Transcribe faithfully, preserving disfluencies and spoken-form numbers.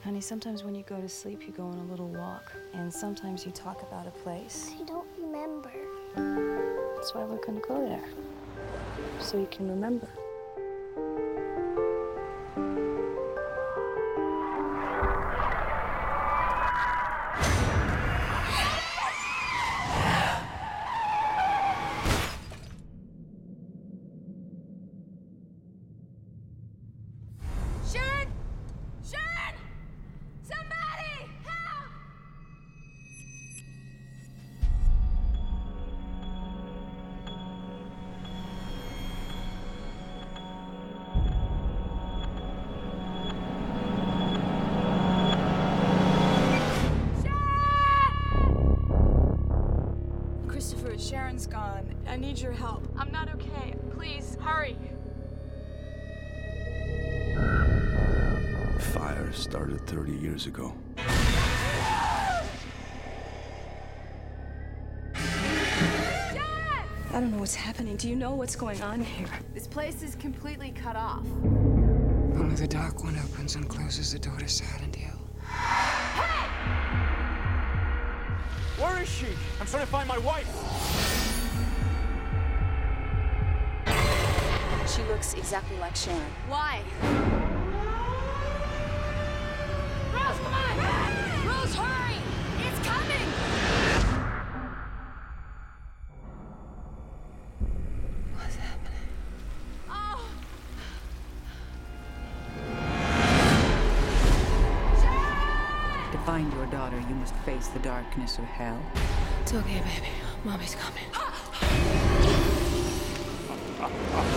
Honey, sometimes when you go to sleep, you go on a little walk. And sometimes you talk about a place. I don't remember. That's why we're gonna go there. So you can remember. Sharon! Sharon! Somebody! Help! Sharon! Christopher, Sharon's gone. I need your help. I'm not okay. Please, hurry. The fire started thirty years ago. I don't know what's happening. Do you know what's going on here? This place is completely cut off. Only the dark one opens and closes the door to Silent Hill. Where is she? I'm trying to find my wife. She looks exactly like Sharon. Why? Rose, come on! Rose, hurry! It's coming! What's happening? Oh! To find your daughter, you must face the darkness of hell. It's okay, baby. Mommy's coming.